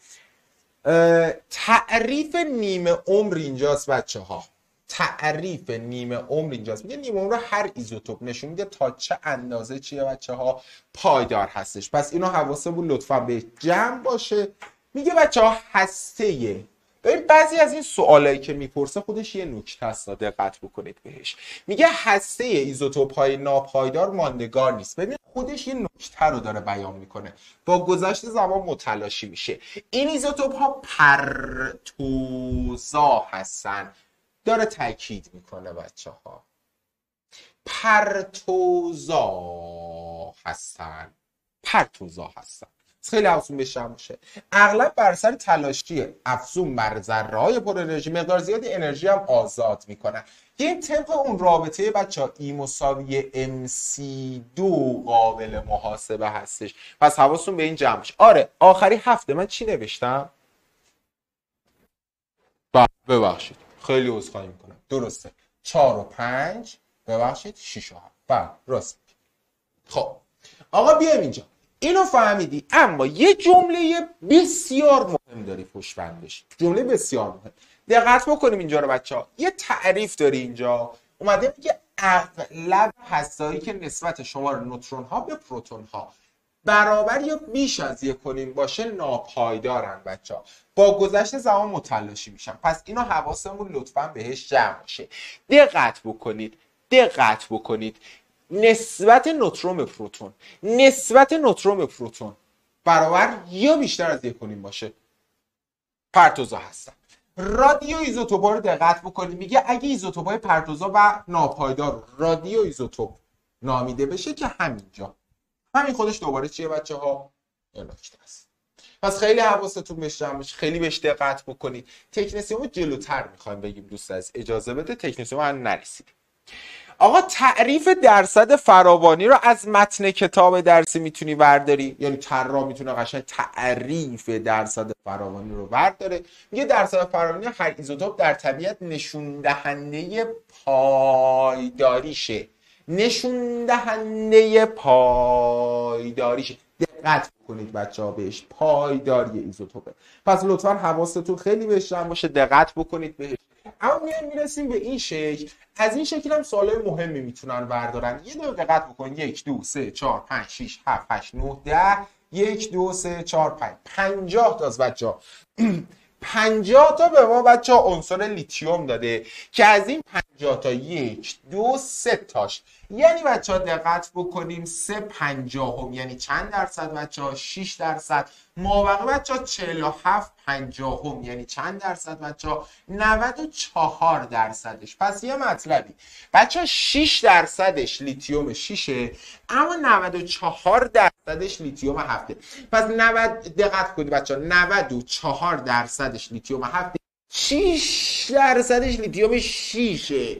[SPEAKER 1] تعریف نیمه عمر اینجاست بچه ها. تعریف نیمه عمر اینجاست. میگه نیمه عمر هر ایزوتوپ نشون میده تا چه اندازه چیه بچه ها؟ پایدار هستش. پس اینو حواسمون لطفا به جمع باشه. میگه بچه ها هسته، ببین بعضی از این سوالایی که میپرسه خودش یه نکته است، دقت بکنید بهش. میگه هسته ایزوتوپ های ناپایدار ماندگار نیست. ببین خودش یه نکته رو داره بیان میکنه، با گذشت زمان متلاشی میشه. این ایزوتوپ ها پرتوزا هستن، داره تاکید میکنه بچه ها، پرتوزا هستن، پرتوزا هستن. خیلی حواستون بهش جمع باشه. اغلب بر اثر تلاشی افزون بر ذره‌های پر انرژی مقدار زیادی انرژی هم آزاد میکنن. این طبق اون رابطه بچه‌ها ای مساوی ام سی دو قابل محاسبه هستش. پس حواستون به این جمع باشه. آره آخری هفته من چی نوشتم؟ ببخشید خیلی عذرخواهی میکنم. درسته، چهار و پنج، ببخشید شش و هفت. بله راست. خب آقا بیایم اینجا. اینو فهمیدی، اما یه جمله بسیار مهم داری پشت بندش، جمله بسیار مهم. دقت بکنیم اینجا رو بچه‌ها. یه تعریف داری اینجا، اومده میگه اغلب هسته‌هایی که نسبت شمار نوترون ها به پروتون ها برابر یا بیش از یک کنیم باشه ناپایدارن بچه‌ها، با گذشت زمان متلاشی میشن. پس اینو حواسمون لطفاً بهش جمع باشه. دقت بکنید، دقت بکنید نسبت نوترون به پروتون، نسبت نوترون به پروتون برابر یا بیشتر از یک کنیم باشه پرتوزا هستن. رادیو ایزوتوپا رو دقت بکنید، میگه اگه ایزوتوپای پرتوزا و ناپایدار رادیو ایزوتوپ نامیده بشه که همینجا، همین خودش دوباره چیه بچه ها؟ نکته است. پس خیلی حواستون بهش جمع باشه، خیلی بهش دقت بکنید. تکنسیوم رو جلوتر میخوایم بگیم دوست عزیز، اجازه بده، تکنسیوم هم نرسیدیم. آقا تعریف درصد فراوانی رو از متن کتاب درسی میتونی برداری، یعنی طراح میتونه قشنگ تعریف درصد فراوانی رو برداره. میگه درصد فراوانی هر ایزوتوپ در طبیعت نشون دهنده پایداریشه، نشون دهنده پایداریشه. دقت کنید بچه ها بهش، پایداری ایزوتوپه. پس لطفا حواستون خیلی بهش جمع باشه، دقت بکنید بهش. اما میایم میرسیم به این شکل. از این شکل هم سوالای مهمی میتونن بردارن. یه دو دقت بکن، یک دو سه چهار پنج شش هفت هشت نه ده، یک دو سه چهار پنج، پنجاه تا از بچه ها پنجاه تا به ما بچه ها عنصر لیتیوم داده که از این پنجاه تا یک دو سه تاش، یعنی بچه ها دقت بکنیم سه پنجاهم یعنی چند درصد بچه ها؟ شش درصد. مابقی بچه ها چهل و هفت پنجاهم یعنی چند درصد بچه ها؟ نود و چهار درصدش. پس یه مطلبی بچه ها شش درصدش لیتیوم ششه، اما نود و چهار درصدش لیتیوم هفته. پس نود، دقت کنید بچه ها، نود و چهار درصدش لیتیوم هفته، شش درصدش لیتیوم شیشه.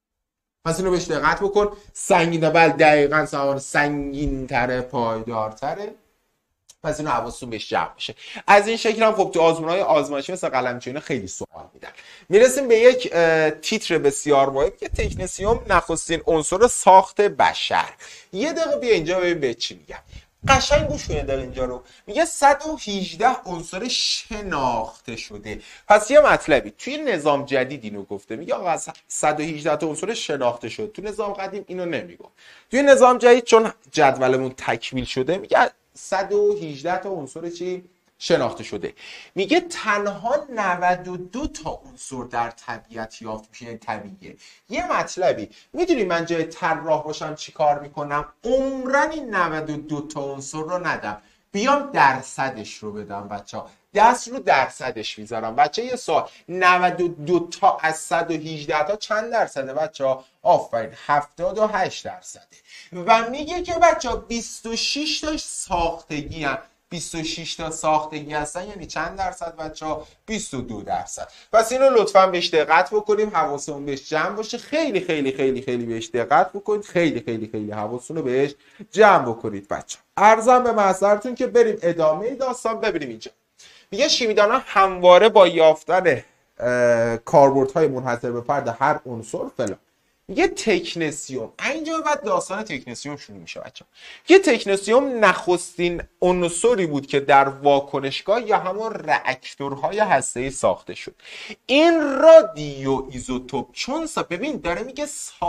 [SPEAKER 1] پس اینو بهش دقت بکن. سنگین بل دقیقاً سوار سنگین تره، پایدارتره. پس اینو حواستون بهش جمع بشه. از این شکل هم خب تو آزمون‌های آزمایشی مثل قلمچینی خیلی سوال میدن. میرسیم به یک تیتر بسیار مهم که تکنسیوم نخستین عنصر ساخت بشر. یه دقیقه بیا اینجا ببین به چی میگم. قشنگ گوش کنید اینجا رو. میگه صد و هجده عنصر شناخته شده. پس یه مطلبی توی نظام جدید اینو گفته، میگه آقا صد و هجده تا عنصر شناخته شده. تو نظام قدیم اینو نمیگفت. توی نظام جدید چون جدولمون تکمیل شده میگه صد و هجده تا عنصر چی شناخته شده. میگه تنها نود و دو تا عنصر در طبیعت یافت میشه، یعنی طبیعیه. یه مطلبی میدونی من جای طراح باشم چی کار میکنم؟ عمرن این نود و دو تا عنصر رو ندم، بیام درصدش رو بدم بچه ها، دست رو درصدش میذارم. بچه یه سوال، نود و دو تا از صد و هجده تا چند درصده بچه ها؟ آفرین، هفتاد و هشت درصده. و میگه که بچه ها بیست و شش تاش ساختگی هم. بیست و شش تا ساختگی هستن یعنی چند درصد بچه ها؟ بیست و دو درصد. پس اینو لطفا بهش دقت بکنیم، حواسمون بهش جمع باشه. خیلی خیلی خیلی خیلی بهش دقت بکنید، خیلی خیلی خیلی حواستون رو بهش جمع بکنید بچه ها. عرضم به محضرتون که بریم ادامه داستان. ببینیم اینجا میگه شیمیدانان همواره با یافتن کاربردهای منحصر به فرد هر عنصر فلان. یه تکنسیوم، اینجا بعد داستان تکنسیوم شروع میشه بچه. یه تکنسیوم نخستین عنصری بود که در واکنشگاه یا همون راکتورهای هسته‌ای ساخته شد. این رادیو ایزوتوپ چون سا ببین داره میگه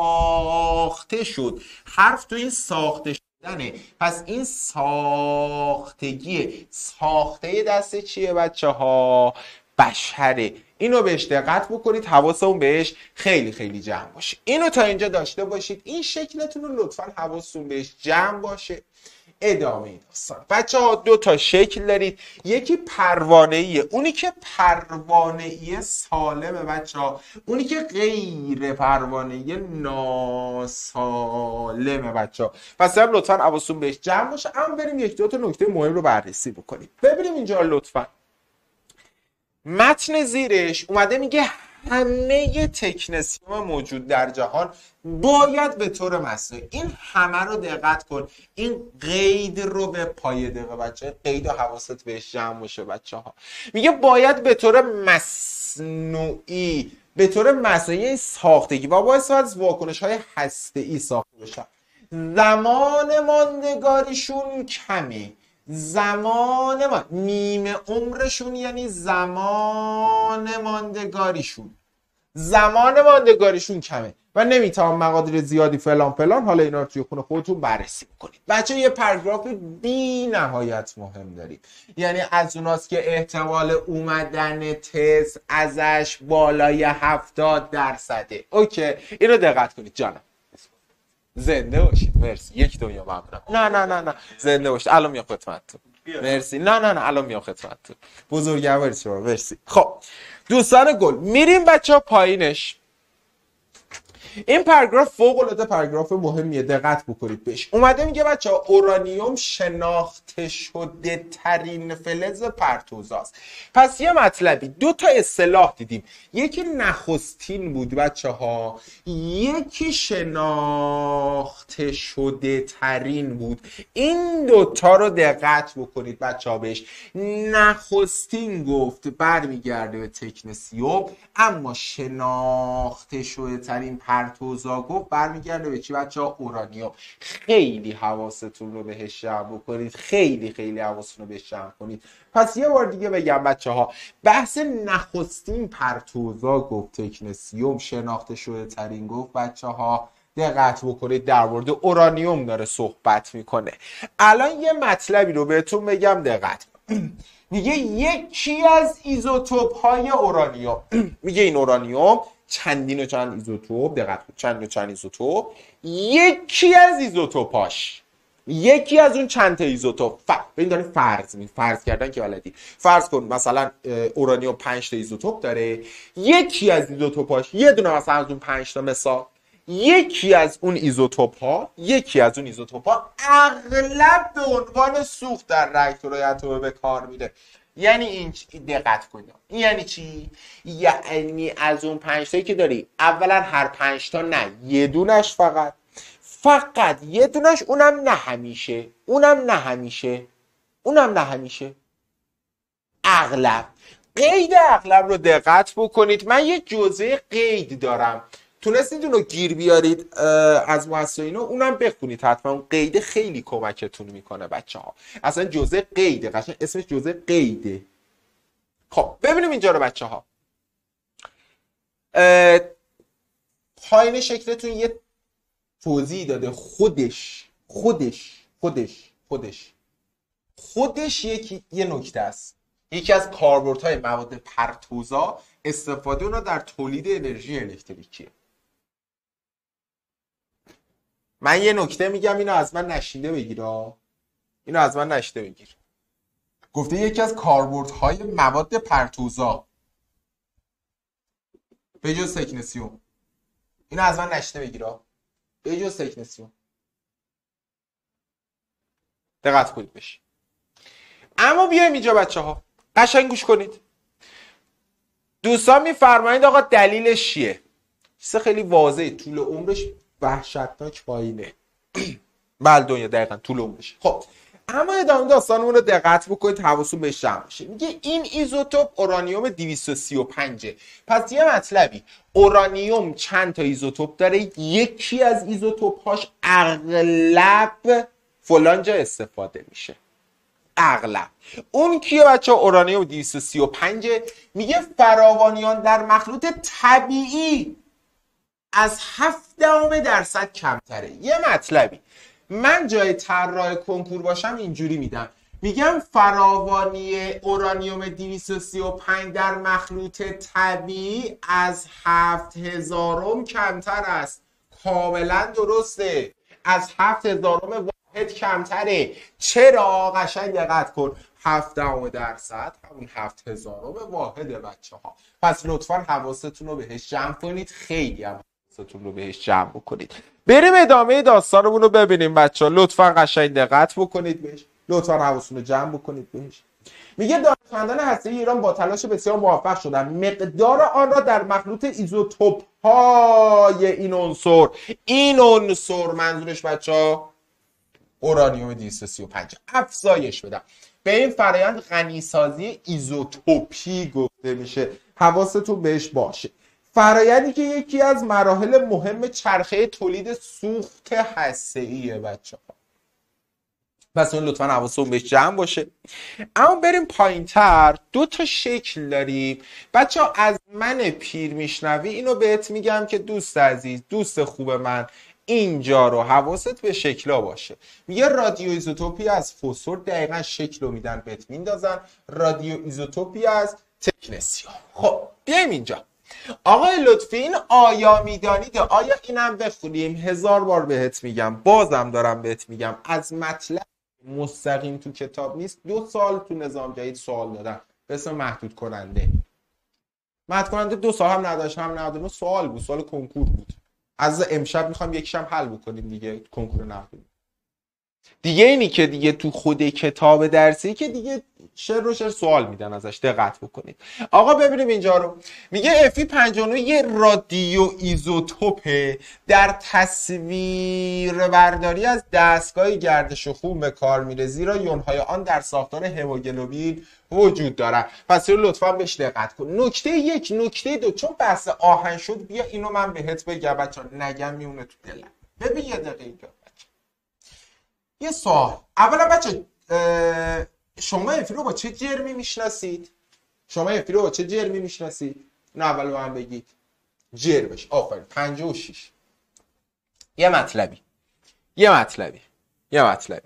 [SPEAKER 1] ساخته شد، حرف تو این ساخته شدنه. پس این ساختگیه، ساخته دست چیه بچه ها؟ بشره. اینو بهش دقت بکنید، حواسمون بهش خیلی خیلی جمع باشه. اینو تا اینجا داشته باشید. این شکلتون رو لطفاً حواستون بهش جمع باشه. ادامه داستان بچه ها دو تا شکل دارید. یکی پروانه‌ایه، اونی که پروانه‌ای سالمه بچه ها، اونی که غیر پروانه‌ای ناسالمه بچه ها. پس هم لطفاً حواستون بهش جمع باشه. اما بریم یک دو تا نکته مهم رو بررسی بکنیم. ببینیم اینجا لطفاً متن زیرش اومده میگه همه تکنسیوم موجود در جهان باید به طور مصنوعی، این همه رو دقت کن، این قید رو به پای دقیقه بچه، قید و حواست بهش جمع باشه بچه ها. میگه باید به طور مصنوعی، به طور مصنوعی ساختگی و باعث از واکنش های هسته‌ای ساخته بشن. زمان ماندگاریشون کمه. زمان ما نیمه عمرشون یعنی زمان ماندگاریشون زمان ماندگاریشون کمه و نمیتونم مقادیر زیادی فلان فلان. حالا اینا رو توی خونه خودتون بررسی کنید. بچه یه پاراگراف بی نهایت مهم داریم، یعنی از اوناست که احتمال اومدن تست ازش بالای هفتاد درصده. اوکی اینو دقت کنید جانم. زنده باشید. مرسی. یک دنیا ممنونم. نه نه نه نه زنده باشید. الان میام خدمتتون. مرسی. نه نه نه الان میام خدمتتون. بزرگوارید شما. مرسی. خب دوستان گل میریم بچه‌ها پایینش. این پاراگراف فوق العاده پاراگراف مهمیه، دقت بکنید بهش. اومده میگه بچه‌ها اورانیوم شناخته شده ترین فلز پرتوزاست. پس یه مطلبی دو تا اصطلاح دیدیم، یکی نخستین بود بچه‌ها، یکی شناخته شده ترین بود. این دوتا رو دقت بکنید بچه‌ها بهش. نخستین گفت برمیگرده به تکنسیوم، اما شناخته شده ترین پرتوزا گفت برمیگرده به چی بچه‌ها؟ اورانیوم. خیلی حواستون رو بهش جمع بکنید، خیلی خیلی حواستون رو بهش جمع کنید. پس یه بار دیگه بگم بچه‌ها، بحث نخستین پرتوزا گفت تکنسیوم، شناخته شده ترین گفت بچه‌ها دقت بکنید در مورد اورانیوم داره صحبت میکنه. الان یه مطلبی رو بهتون بگم دقت میگه یکی از ایزوتوپ های اورانیوم میگه این اورانیوم چندین و چند ایزوتوپ، دقت کنید چند و چند ایزوتوپ، یکی از ایزوتوپاش یکی از اون چند تا ایزوتوپ ف... ببین داره فرض می فرض کردن که بلدی. فرض کن مثلا اورانیوم پنج تا ایزوتوپ داره، یکی از ایزوتوپاش یه دونه مثلا از اون پنج تا مثال یکی از اون ایزوتوپ ها یکی از اون ایزوتوپ ها اغلب به عنوان سوخت در راکتورهای اتمی به کار میره. یعنی این دقت کنید این یعنی چی؟ یعنی از اون پنج تایی که داری اولا هر پنج تا نه، یه دونش فقط فقط یه دونش، اونم نه همیشه اونم نه همیشه اونم نه همیشه اغلب. قید اغلب رو دقت بکنید. من یه جزء قید دارم، تونستید اونو گیر بیارید از مؤسسه اینو، اونم بخونید حتما. اون قید خیلی کمکتون میکنه بچه ها. اصلا جزء قیده، قشنگ اسمش جزء قیده. خب ببینیم اینجا رو بچه ها. پایین شکلتون یه توضیح داده. خودش خودش خودش خودش خودش یکی یه نکته است. یکی از کاربردهای مواد پرتوزا استفاده اونها در تولید انرژی الکتریکیه. من یه نکته میگم، اینو از من نشیده بگیر. اینو از من نشیده بگیر. گفته یکی از کاربردهای مواد پرتوزا به جز تکنسیوم. اینو از من نشیده بگیر. به جز تکنسیوم. دقت کنید بشه. اما بیایم اینجا بچه ها قشنگ گوش کنید. دوستان میفرمایید آقا دلیلش چیه؟ چیز خیلی واضحه، طول عمرش وحشتناک پایینه. بله دنیا دقیقاً طول عمرش. خب اما ادامه داستانمون رو دقت بکنید، حواستون بهش جمع باشه. میگه این ایزوتوپ اورانیوم دویست و سی و پنج. پس یه مطلبی، اورانیوم چند تا ایزوتوپ داره، یکی از ایزوتوپ هاش اغلب فلان جا استفاده میشه. اغلب اون کیه بچه؟ اورانیوم دویست و سی و پنج. میگه فراوانیان در مخلوط طبیعی از هفت دهم درصد کمتره. یه مطلبی، من جای طراح کنکور باشم اینجوری میدم، میگم فراوانی اورانیوم دویست و سی و پنج در مخلوط طبیعی از هفت هزارم کمتر است. کاملا درسته، از هفت هزارم واحد کمتره. چرا؟ قشنگ دقت کن، هفت دهم درصد همون هفت هزارم واحده بچه ها. پس لطفا حواستون رو بهش جمع کنید، خیلی هم حواستون رو بهش جمع بکنید. بریم ادامه داستانمون رو ببینیم بچه ها. لطفا قشنگ دقت بکنید بهش، لطفا حواستون رو جمع بکنید بهش. میگه دانشمندان هسته‌ای ایران با تلاش بسیار موفق شدن مقدار آن را در مخلوط ایزوتوپ های این عنصر، این عنصر منظورش بچه‌ها اورانیوم دویست و سی و پنج، افزایش بدن. به این فرآیند غنیسازی ایزوتوپی گفته میشه. حواستون بهش باشه. فرآیندی که یکی از مراحل مهم چرخه تولید سوخت هسته‌ایه بچه‌ها. پس اون لطفا حواستون بهش جمع باشه. اما بریم پایین تر، دو تا شکل داریم بچه ها. از من پیر میشنوی اینو بهت میگم که دوست عزیز، دوست خوب من، اینجا رو حواست به شکلا باشه. میگه رادیو ایزوتوپی از فسفر، دقیقا شکل رو میدن بهت میندازن، رادیو ایزوتوپی از تکنسیوم. خب بیایم اینجا. آقای لطفی این آیا میدانید؟ آیا اینم بخونیم؟ هزار بار بهت میگم، بازم دارم بهت میگم، از مطلب مستقیم تو کتاب نیست. دو سال تو نظام جدید سوال دادن به اسم محدود کننده. محدود کننده دو سال هم نداشت، هم نداشت، سوال بود، سوال کنکور بود. از امشب میخوام یکیشم حل بکنیم دیگه، کنکور نحوی دیگه. اینی که دیگه تو خود کتاب درسی که دیگه شعر رو شعر سوال میدن ازش، دقت بکنید. آقا ببینیم اینجا رو. میگه افی پنجاه و نه یه رادیو ایزوتوپه در تصویر برداری از دستگاه گردش خون به کار میره، زیرا یونهای آن در ساختار هموگلوبین وجود دارن. پس لطفا بهش دقت کن. نکته یک، نکته دو، چون بحث آهن شد بیا اینو من بهت بگم بچا، نگم میونه تو دلم. ببین یه دقیقه اینجا یه سوال. اولا بچه شما افی رو با چه جرمی میشناسید؟ شما افی رو با چه جرمی میشناسید؟ نه اول به من بگید. جرمش آفرین پنجاه و شش. یه مطلبی یه مطلبی یه مطلبی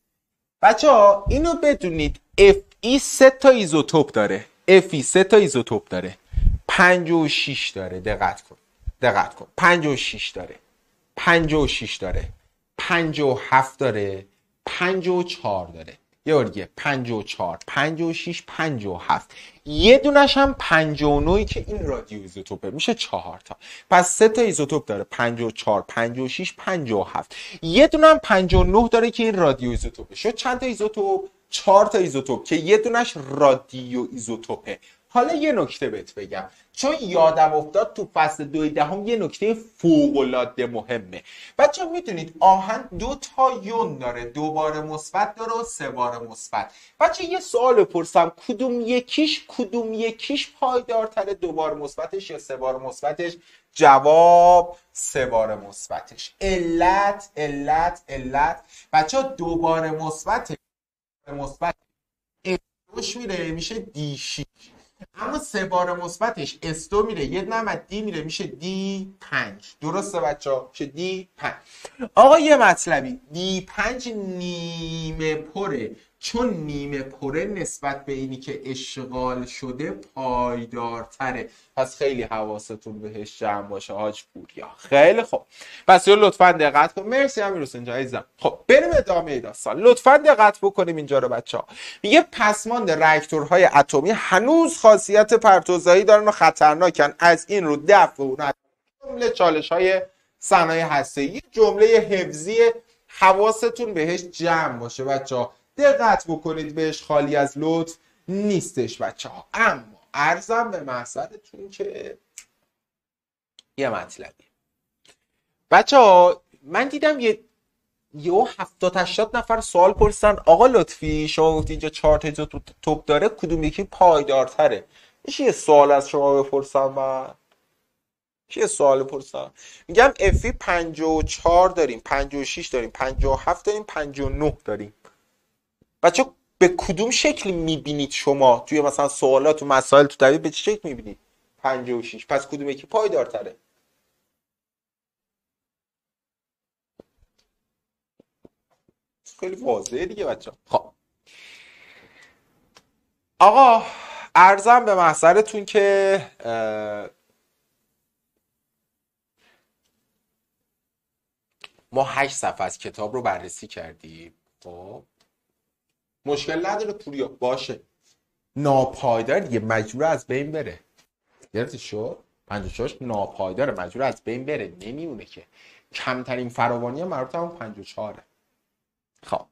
[SPEAKER 1] بچه ها اینو بدونید، اف ای سه تا ایزوتوپ داره. اف ای سه تا ایزوتوپ داره، پنجاه و شش داره. دقت کن دقت کن پنجاه و شش داره، پنجاه و شش داره، پنجاه و هفت داره، پنجاه و چهار داره. یه بار دیگه پنجاه و چهار، پنجاه و شش، پنجاه و هفت. یه دونش هم پنجاه و نه که این رادیو ایزوتوپه، میشه چهار تا. پس سه تا ایزوتوپ داره، پنجاه و چهار، پنجاه و شش، پنجاه و هفت. یه دونه هم پنجاه و نه داره که این رادیو ایزوتوپه. شد چند تا ایزوتوپ؟ چهار تا ایزوتوپ که یه دونش رادیو ایزوتوپه. حالا یه نکته بهت بگم، چون یادم افتاد تو فصل دوی دهم یه نکته فوق‌العاده مهمه. بچه میدونید آهن دو تا یون داره، دو بار مثبت داره و سه بار مثبت. بچه یه سوال بپرسم، کدوم یکیش کدوم یکیش پایدارتره، دو بار مثبتش یا سه بار مثبتش؟ جواب سه بار مثبتش. علت علت علت بچه دو بار مثبت مثبت روش میره میشه دی شش، اما سه بار مثبتش اس دو میره، یه دونه دی میره میشه دی پنج. درسته بچه‌ها؟ میشه دی پنج. آقا یه مطلبی، دی پنج نیمه پره، چون نیمه پره نسبت به اینی که اشغال شده پایدارتره. پس خیلی حواستون بهش جمع باشه حاج پوریا. خیلی خوب، پس لطفا دقت کن. مرسی امیر حسین جان عزیزم. خب بریم ادامه داستان. لطفا دقت بکنیم اینجا رو بچه‌ها. میگه پسماند راکتورهای اتمی هنوز خاصیت پرتوزایی دارن و خطرناکن، از این رو دفع اون جمله چالش‌های صنایع هسته‌ای، جمله حفظی، حواستون بهش جمع باشه بچه‌ها. دقت بکنید بهش، خالی از لطف نیستش بچه‌ها. اما عرضم به محضرتون که یه مطلبی بچه‌ها، من دیدم یه یه هفتاد هشتاد نفر سوال پرسیدن آقا لطفی شما گفتید اینجا چهار تا ایزوتوپ داره، کدوم یکی پایدارتره؟ میشه یه سوال از شما بپرسم؟ من چیه سوال پرسم؟ میگم افی پنجاه و چهار داریم، پنجاه و شش داریم، پنجاه و هفت داریم، پنجاه و نه داریم. بچه به کدوم شکل میبینید شما توی مثلا سوالات و مسائل تو طبیعی، به چه شکل میبینید پنجاه و شش؟ پس کدوم یکی پایدارتره؟ خیلی واضحه دیگه بچه. خب آقا عرضم به محضرتون که ما هشت صفحه از کتاب رو بررسی کردیم. خب مشکل نداره پوریا، باشه. ناپایدار دیگه، مجبور از بین بره. گرفتی شو؟ پنجاه و شش ناپایدار، مجبور از بین بره، نمیونه که. کمترین فراوانی مربوط همون پنجاه و چهار. خب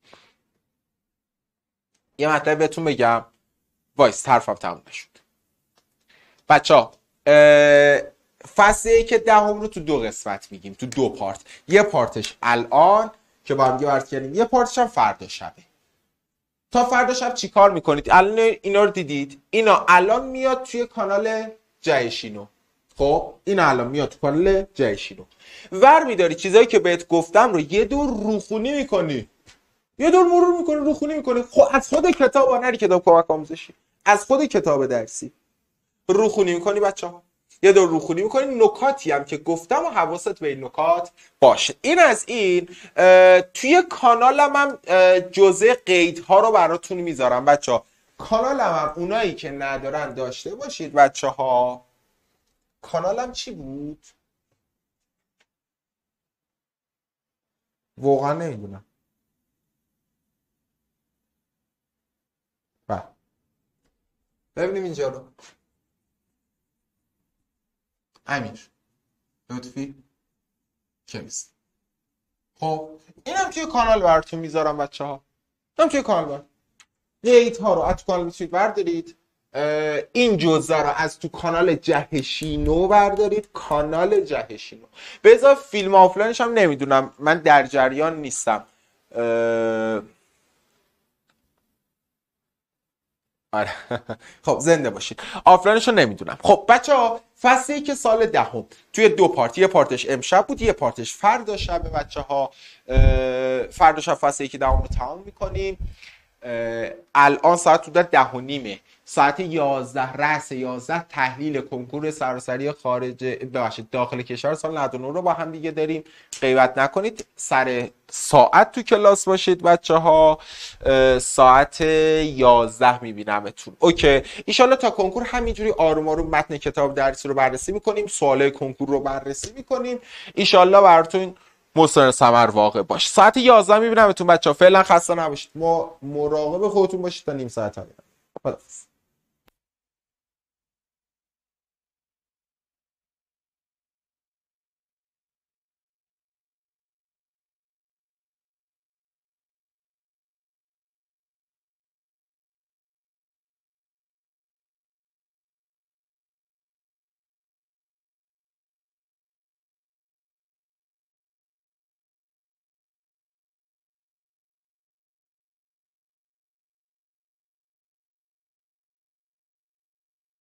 [SPEAKER 1] یه مطلب بهتون بگم، وایس حرفم تموم نشد بچه‌ها. فصل که دهم رو تو دو قسمت میگیم، تو دو پارت. یه پارتش الان که با هم دیگه عرض کردیم، یه پارتش هم فردا شبه. تا فردا شب چی کار میکنید؟ الان اینا رو دیدید، اینا الان میاد توی کانال جهشینو. خب این الان میاد تو کانال جهشینو ور میداری چیزایی که بهت گفتم رو یه دور روخونی میکنی، یه دور مرور میکنی روخونی میکنی. خب از خود کتاب نری کتاب کمک آموزشی، از خود کتاب درسی روخونی میکنی بچه ها، یه دور روخونی میکنی. نکاتی هم که گفتم و حواست به این نکات باشه. این از این. توی کانالم هم جزء قیدها رو براتون میذارم بچه ها. کانالم هم اونایی که ندارن داشته باشید بچه ها. کانالم چی بود؟ واقعا نمیدونم. بله ببینیم اینجا رو. امیر لطفی کمیست. خب اینم توی کانال براتون میذارم بچه ها. اینم توی کانال براتون. قیدها ها رو از تو کانال میتونید بردارید. این جزء رو از تو کانال جهشینو بردارید. کانال جهشینو به اضافه فیلم آفلاینش هم نمیدونم، من در جریان نیستم. آره خب زنده باشید. آفلاینش رو نمیدونم. خب بچه ها فصلی که سال دهم توی دو پارت، یه پارتش امشب بود یه پارتش فردا شب بچه ها. فردا شب فصلی که دهم رو تمام میکنیم. الان ساعت حدود ده و نیمه، ساعت یازده رأس یازده تحلیل کنکور سراسری خارج ببخشید داخل کشور سال نود و نه رو با هم دیگه داریم. غیبت نکنید سر ساعت تو کلاس باشید بچه ها. ساعت یازده میبینمتون. اوکی ایشالله تا کنکور همینجوری آروم آروم متن کتاب درسی رو بررسی میکنیم، سوالای کنکور رو بررسی میکنیم. ایشالله براتون مستند ثمر واقع باش. ساعت یازده میبینمتون بچه ها. فعلا خسته نباشید. ما مراقب خودتون باشید تا نیم ساعت ها. خداحافظ.